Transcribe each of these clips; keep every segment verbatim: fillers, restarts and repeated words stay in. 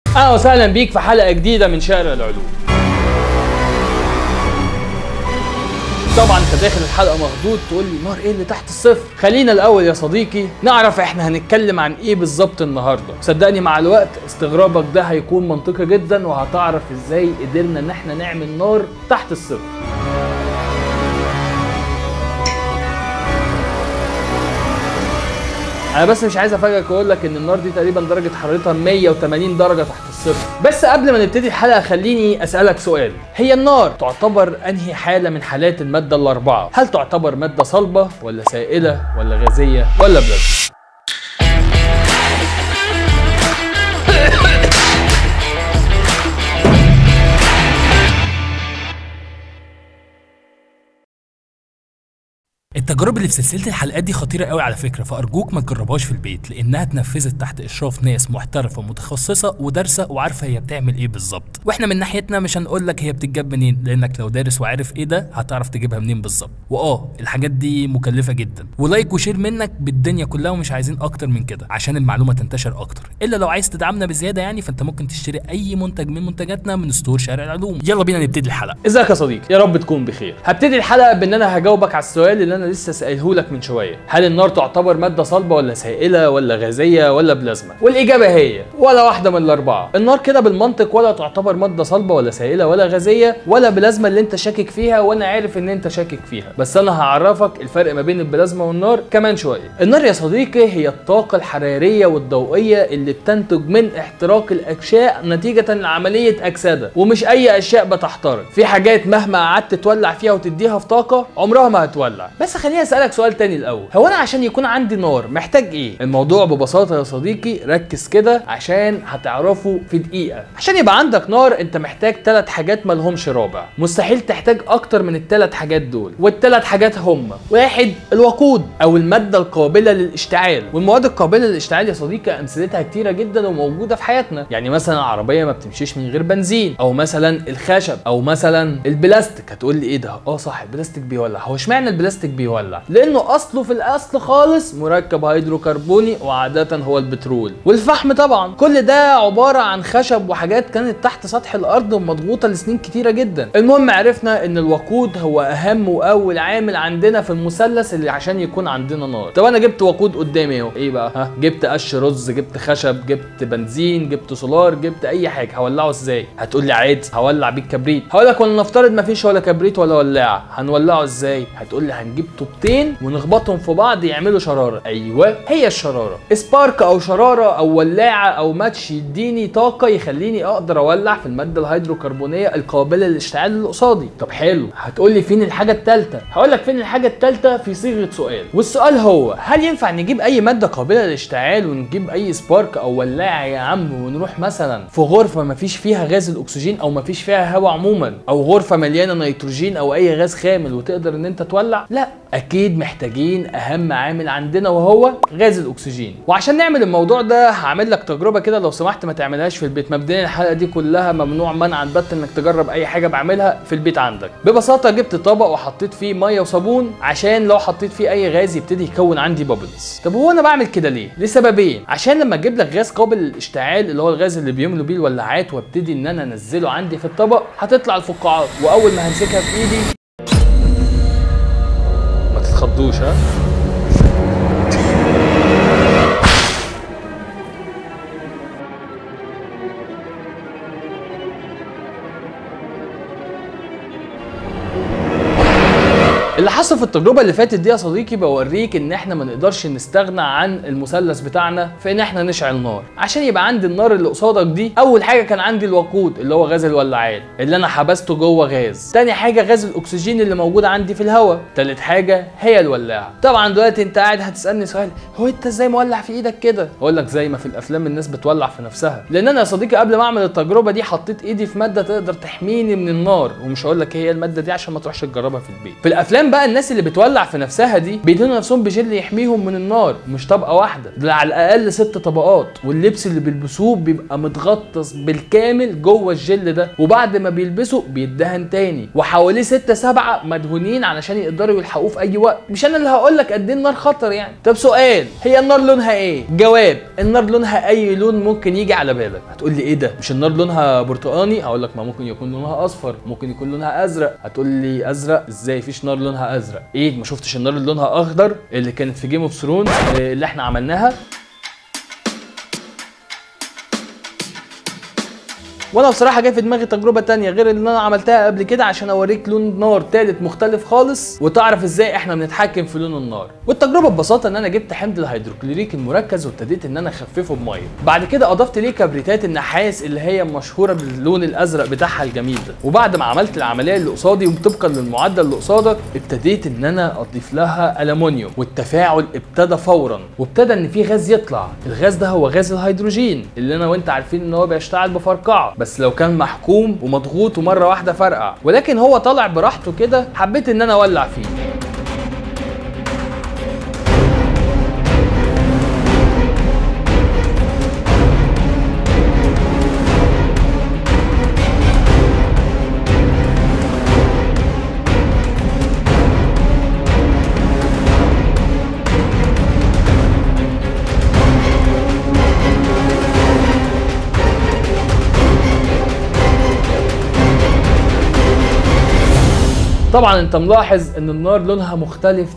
اهلا وسهلا بيك في حلقه جديده من شارع العلوم. طبعا انت داخل الحلقه مخضوض تقول لي نار ايه اللي تحت الصفر؟ خلينا الاول يا صديقي نعرف احنا هنتكلم عن ايه بالظبط النهارده. صدقني مع الوقت استغرابك ده هيكون منطقي جدا وهتعرف ازاي قدرنا ان احنا نعمل نار تحت الصفر. انا بس مش عايز افاجئك واقول لك ان النار دي تقريبا درجه حرارتها مية وتمانين درجه تحت الصفر. بس قبل ما نبتدي الحلقه خليني اسالك سؤال، هي النار تعتبر انهي حاله من حالات الماده الاربعه؟ هل تعتبر ماده صلبه ولا سائله ولا غازيه ولا بلازما؟ التجارب اللي في سلسله الحلقات دي خطيره قوي على فكره، فارجوك ما تجربهاش في البيت لانها اتنفذت تحت اشراف ناس محترفه متخصصه ودارسه وعارفه هي بتعمل ايه بالظبط. واحنا من ناحيتنا مش هنقول لك هي بتتجاب منين، لانك لو دارس وعارف ايه ده هتعرف تجيبها منين بالظبط. واه الحاجات دي مكلفه جدا، ولايك وشير منك بالدنيا كلها، ومش عايزين اكتر من كده عشان المعلومه تنتشر اكتر. الا لو عايز تدعمنا بزياده يعني، فانت ممكن تشتري اي منتج من منتجاتنا من ستور شارع العلوم. يلا بينا نبتدي الحلقه. ازيك يا صديقي؟ يا رب تكون بخير. هبتدي الحلقه بان انا هجاوبك على السؤال اللي انا لسه سائله لك من شويه، هل النار تعتبر ماده صلبه ولا سائله ولا غازيه ولا بلازما؟ والاجابه هي ولا واحده من الاربعه. النار كده بالمنطق ولا تعتبر ماده صلبه ولا سائله ولا غازيه ولا بلازما اللي انت شاكك فيها، وانا عارف ان انت شاكك فيها، بس انا هعرفك الفرق ما بين البلازما والنار كمان شويه. النار يا صديقي هي الطاقه الحراريه والضوئيه اللي بتنتج من احتراق الاشياء نتيجه لعمليه اكسده، ومش اي اشياء بتحترق. في حاجات مهما قعدت تولع فيها وتديها في طاقه عمرها ما هتولع. بس خليني اسالك سؤال تاني الاول، هو انا عشان يكون عندي نار محتاج ايه؟ الموضوع ببساطه يا صديقي، ركز كده عشان هتعرفه في دقيقه. عشان يبقى عندك نار انت محتاج ثلاث حاجات مالهمش رابع، مستحيل تحتاج اكتر من الثلاث حاجات دول، والثلاث حاجات هم: واحد الوقود او الماده القابله للاشتعال. والمواد القابله للاشتعال يا صديقي امثلتها كتيره جدا وموجوده في حياتنا، يعني مثلا العربيه ما بتمشيش من غير بنزين، او مثلا الخشب، او مثلا البلاستيك. هتقول لي ايه ده؟ اه صح البلاستيك بيولع. هو اشمعنى البلاستيك بيولع؟ لانه اصله في الاصل خالص مركب هيدروكربوني وعاده هو البترول. والفحم طبعا، كل ده عباره عن خشب وحاجات كانت تحت سطح الارض ومضغوطه لسنين كتيره جدا. المهم عرفنا ان الوقود هو اهم واول عامل عندنا في المثلث اللي عشان يكون عندنا نار. طب انا جبت وقود قدامي اهو، ايه بقى؟ ها، جبت قش رز، جبت خشب، جبت بنزين، جبت سولار، جبت اي حاجه، هولعه ازاي؟ هتقول لي عادي هولع بيه الكبريت. هقول لك ولنفترض مفيش ولا كبريت ولا ولاعه، هنولعه ازاي؟ هتقول لي هنجيب طوبتين ونخبطهم في بعض يعملوا شراره. ايوه هي الشراره، سبارك او شراره او ولاعه او ماتش يديني طاقه يخليني اقدر اولع في الماده الهيدروكربونيه القابله للاشتعال اللي قصادي. طب حلو، هتقول لي فين الحاجه الثالثه؟ هقول لك فين الحاجه الثالثه في صيغه سؤال، والسؤال هو هل ينفع نجيب اي ماده قابله للاشتعال ونجيب اي سبارك او ولاعه يا عم ونروح مثلا في غرفه مفيش فيها غاز الاكسجين او مفيش فيها هواء عموما، او غرفه مليانه نيتروجين او اي غاز خامل وتقدر ان انت تولع؟ لا، اكيد محتاجين اهم عامل عندنا وهو غاز الاكسجين. وعشان نعمل الموضوع ده هعمل لك تجربه كده، لو سمحت ما تعملهاش في البيت. مبدئيا الحلقه دي كلها ممنوع منعا باتا انك تجرب اي حاجه بعملها في البيت عندك. ببساطه جبت طبق وحطيت فيه ميه وصابون عشان لو حطيت فيه اي غاز يبتدي يكون عندي بابلز. طب هو انا بعمل كده ليه؟ لسببين: عشان لما اجيب لك غاز قابل للاشتعال اللي هو الغاز اللي بيملوا بيه الولاعات وابتدي ان انا انزله عندي في الطبق هتطلع الفقاعات، واول ما همسكها في ايدي ما تتخضوش ها. اللي حصل في التجربه اللي فاتت دي يا صديقي بوريك ان احنا ما نقدرش نستغنى عن المثلث بتاعنا في ان احنا نشعل نار. عشان يبقى عندي النار اللي قصادك دي، اول حاجه كان عندي الوقود اللي هو غاز الولاعات اللي انا حبسته جوه غاز. تاني حاجه غاز الاكسجين اللي موجود عندي في الهواء. تالت حاجه هي الولاعه. طبعا دلوقتي انت قاعد هتسالني سؤال، هو انت ازاي مولع في ايدك كده؟ اقول لك زي ما في الافلام الناس بتولع في نفسها، لان انا يا صديقي قبل ما اعمل التجربه دي حطيت ايدي في ماده تقدر تحميني من النار، ومش هقول لك هي الماده دي عشان ما تروحش تجربها في البيت. في الافلام كمان بقى الناس اللي بتولع في نفسها دي بيدهنوا نفسهم بجل يحميهم من النار، مش طبقه واحده، ده على الاقل ست طبقات، واللبس اللي بيلبسوه بيبقى متغطس بالكامل جوه الجل ده، وبعد ما بيلبسوا بيدهن تاني، وحواليه ستة سبعة مدهونين علشان يقدروا يلحقوه في اي وقت. مش انا اللي هقول لك قد ايه النار خطر يعني. طب سؤال، هي النار لونها ايه؟ جواب، النار لونها اي لون ممكن يجي على بالك. هتقول لي ايه ده؟ مش النار لونها برتقاني؟ هقول لك ما ممكن يكون لونها اصفر، ممكن يكون لونها ازرق. هتقول لي ازرق ازاي؟ فيش نار لونها ازرق. ايه ما شفتش النار اللي لونها اخضر اللي كانت في جيم اوف ثرونز اللي احنا عملناها؟ وانا بصراحه جاي في دماغي تجربه تانية غير اللي انا عملتها قبل كده عشان اوريك لون نار تالت مختلف خالص وتعرف ازاي احنا بنتحكم في لون النار. والتجربه ببساطه ان انا جبت حمض الهيدروكلوريك المركز وابتديت ان انا اخففه بميه، بعد كده اضفت ليه كبريتات النحاس اللي هي مشهوره باللون الازرق بتاعها الجميل ده، وبعد ما عملت العمليه اللي قصادي وطبقا للمعدل اللي قصادك ابتديت ان انا اضيف لها الومنيوم، والتفاعل ابتدى فورا وابتدى ان في غاز يطلع. الغاز ده هو غاز الهيدروجين اللي انا وانت عارفين ان هو بيشتعل بفرقعه، بس لو كان محكوم ومضغوط ومره واحده فرقع، ولكن هو طالع براحته كده حبيت ان انا اولع فيه. طبعا انت ملاحظ ان النار لونها مختلف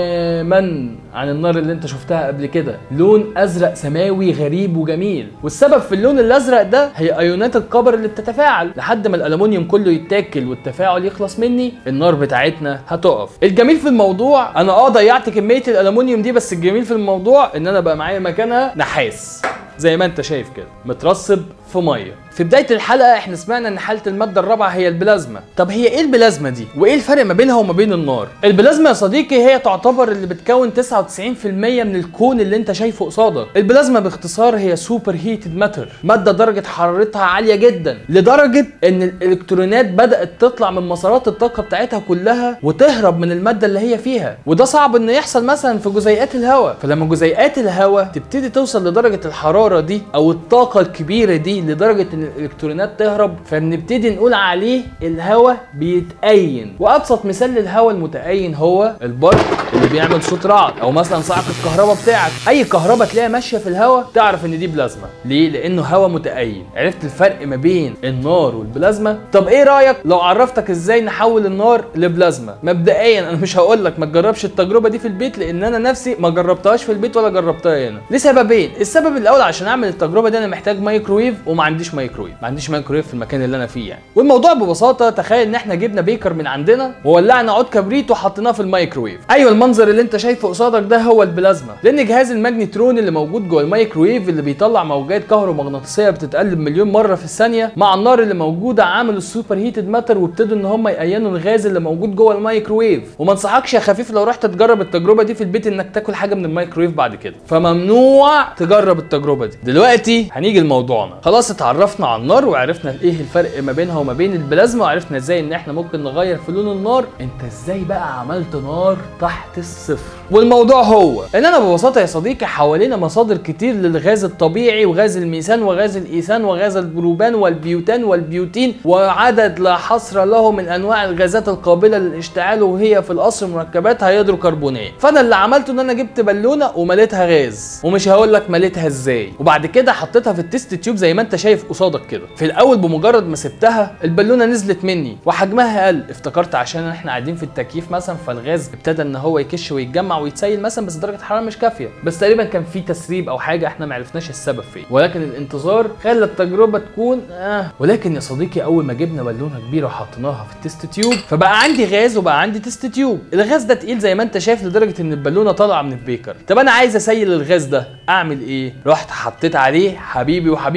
تماما عن النار اللي انت شفتها قبل كده، لون ازرق سماوي غريب وجميل، والسبب في اللون الازرق ده هي ايونات الكبر اللي بتتفاعل لحد ما الالومنيوم كله يتاكل والتفاعل يخلص مني النار بتاعتنا هتقف. الجميل في الموضوع انا اه ضيعت كميه الالومنيوم دي، بس الجميل في الموضوع ان انا بقى معايا مكانها نحاس زي ما انت شايف كده مترسب في ميه. في بدايه الحلقه احنا سمعنا ان حاله الماده الرابعه هي البلازما. طب هي ايه البلازما دي وايه الفرق ما بينها وما بين النار؟ البلازما يا صديقي هي تعتبر اللي بتكون تسعة وتسعين في المية من الكون اللي انت شايفه قصادك. البلازما باختصار هي سوبر هيتد ماتر، ماده درجه حرارتها عاليه جدا لدرجه ان الالكترونات بدات تطلع من مسارات الطاقه بتاعتها كلها وتهرب من الماده اللي هي فيها، وده صعب انه يحصل مثلا في جزيئات الهواء. فلما جزيئات الهواء تبتدي توصل لدرجه الحراره دي او الطاقه الكبيره دي لدرجه ان الالكترونات تهرب، فبنبتدي نقول عليه الهواء بيتأين. وابسط مثال للهواء المتأين هو البرق اللي بيعمل صوت رعد، او مثلا صاعقه الكهرباء بتاعك. اي كهرباء تلاقيها ماشيه في الهواء تعرف ان دي بلازما. ليه؟ لانه هواء متأين. عرفت الفرق ما بين النار والبلازما؟ طب ايه رايك لو عرفتك ازاي نحول النار لبلازما؟ مبدئيا انا مش هقول لك ما تجربش التجربه دي في البيت، لان انا نفسي ما جربتهاش في البيت ولا جربتها هنا لسببين. السبب الاول عشان اعمل التجربه دي انا محتاج مايكرويف، وما عنديش مايكرويف، ما عنديش مايكرويف في المكان اللي انا فيه يعني. والموضوع ببساطه تخيل ان احنا جبنا بيكر من عندنا وولعنا عود كبريت وحطيناه في الميكرويف. ايوه المنظر اللي انت شايفه قصادك ده هو البلازما، لان جهاز الماجنترون اللي موجود جوه الميكرويف اللي بيطلع موجات كهرومغناطيسيه بتتقلب مليون مره في الثانيه مع النار اللي موجوده عامل السوبر هيتد ماتر، وابتدوا ان هم يأينوا الغاز اللي موجود جوه الميكرويف. وما انصحكش يا خفيف لو رحت تجرب التجربه دي في البيت انك تاكل حاجه من الميكرويف بعد كده، فممنوع تجرب التجربه دي. دلوقتي هنيجي لموضوعنا. خلاص اتعرفنا على النار وعرفنا ايه الفرق ما بينها وما بين البلازما، وعرفنا ازاي ان احنا ممكن نغير في لون النار. انت ازاي بقى عملت نار تحت الصفر؟ والموضوع هو ان انا ببساطه يا صديقي حوالينا مصادر كتير للغاز الطبيعي وغاز الميثان وغاز الايثان وغاز البروبان والبيوتان والبيوتين وعدد لا حصر له من انواع الغازات القابله للاشتعال، وهي في الاصل مركبات هيدروكربونيه. فانا اللي عملته ان انا جبت بالونه ومليتها غاز، ومش هقول لك مليتها ازاي، وبعد كده حطيتها في التيست تيوب زي ما انت شايف قصادك كده. في الاول بمجرد ما سبتها البالونه نزلت مني وحجمها قل، افتكرت عشان احنا قاعدين في التكييف مثلا فالغاز ابتدى ان هو يكش ويتجمع ويتسيل مثلا، بس درجه الحراره مش كافيه، بس تقريبا كان في تسريب او حاجه احنا ما عرفناش السبب فين، ولكن الانتظار خلى التجربه تكون اه. ولكن يا صديقي اول ما جبنا بالونه كبيره وحطيناها في التيست تيوب فبقى عندي غاز وبقى عندي تيست تيوب. الغاز ده تقيل زي ما انت شايف لدرجه ان البالونه طالعه من البيكر. طب انا عايز اسيل الغاز ده اعمل ايه؟ رحت حطيت عليه حبيبي وحبيبك وحبيبك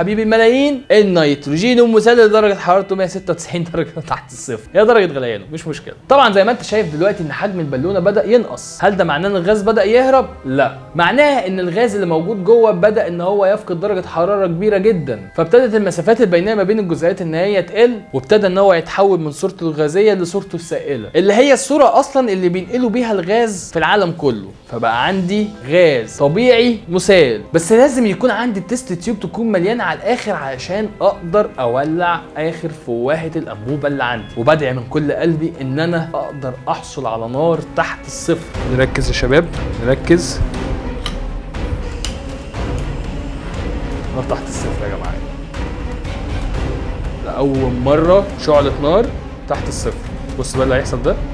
حبيب الملايين النيتروجين المسال لدرجه حرارته مية وستة وتسعين درجه تحت الصفر، هي درجه غليانه مش مشكله. طبعا زي ما انت شايف دلوقتي ان حجم البالونه بدا ينقص، هل ده معناه ان الغاز بدا يهرب؟ لا، معناها ان الغاز اللي موجود جوه بدا ان هو يفقد درجه حراره كبيره جدا، فابتدت المسافات البينيه ما بين الجزيئات ان هي تقل، وابتدى ان هو يتحول من صورته الغازيه لصورته السائله اللي هي الصوره اصلا اللي بينقلوا بيها الغاز في العالم كله. فبقى عندي غاز طبيعي مسال، بس لازم يكون عندي التست تيوب تكون مليانه على الاخر علشان اقدر اولع اخر فوهه الانبوبه اللي عندي. وبدعي من كل قلبي ان انا اقدر احصل على نار تحت الصفر. نركز يا شباب، نركز. نار تحت الصفر يا جماعه، لأول مرة شعلة نار تحت الصفر. بص بقى اللي هيحصل ده.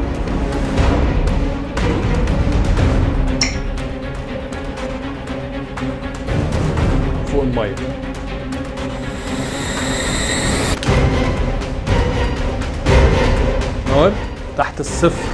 فوق المية. نار تحت الصفر.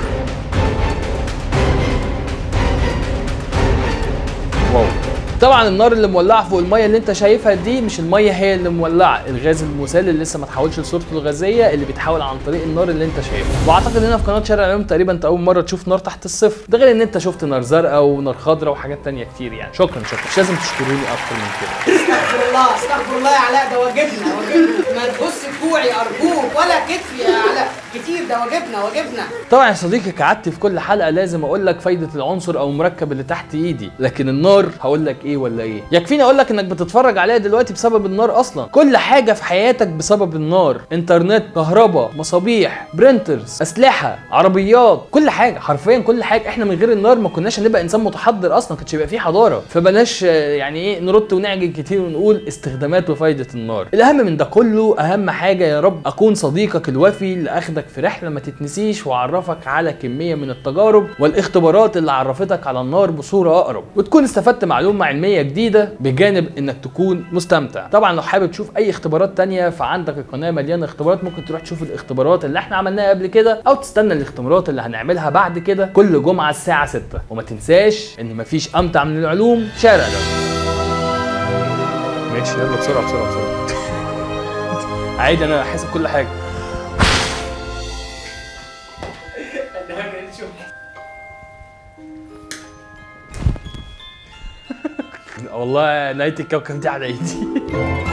واو. طبعا النار اللي مولعه فوق الميه اللي انت شايفها دي مش الميه هي اللي مولعه، الغاز المسال اللي لسه ما تحولش لصورته الغازيه اللي بيتحول عن طريق النار اللي انت شايفها. واعتقد هنا في قناه شارع العلوم تقريبا انت اول مره تشوف نار تحت الصفر، ده غير ان انت شفت نار زرقاء ونار خضراء وحاجات تانية كتير يعني. شكرا شكرا، مش لازم تشكروني اكتر من كده. استغفر الله استغفر الله يا علاء، ده واجبنا واجبنا، ما تبص كوعي ارجوك ولا كتفي يا علاء كتير، ده واجبنا واجبنا. طبعا يا صديقي كعادتي في كل حلقه لازم اقول لك فايده العنصر او المركب اللي تحت ايدي، لكن النار هقول لك ايه ولا ايه؟ يكفيني اقول لك انك بتتفرج عليها دلوقتي بسبب النار اصلا. كل حاجه في حياتك بسبب النار، انترنت، كهرباء، مصابيح، برينترز، اسلحه، عربيات، كل حاجه حرفيا كل حاجه. احنا من غير النار ما كناش هنبقى انسان متحضر اصلا، ما كانش يبقى فيه حضاره. فبلاش يعني ايه نرد ونعجل كتير ونقول استخدامات وفايده النار. الاهم من ده كله، اهم حاجه يا رب اكون صديقك الوفي اللي اخدك في رحله ما تتنسيش، واعرفك على كميه من التجارب والاختبارات اللي عرفتك على النار بصوره اقرب، وتكون استفدت معلومه علميه جديده بجانب انك تكون مستمتع. طبعا لو حابب تشوف اي اختبارات تانية فعندك القناه مليانه اختبارات، ممكن تروح تشوف الاختبارات اللي احنا عملناها قبل كده، او تستنى الاختبارات اللي هنعملها بعد كده كل جمعه الساعه ستة. وما تنساش ان مفيش امتع من العلوم شارع العلوم. ماشي يلا بسرعه بسرعه بسرعه. عادي انا حاسب كل حاجه. والله نهايه الكوكب دي على ايدي.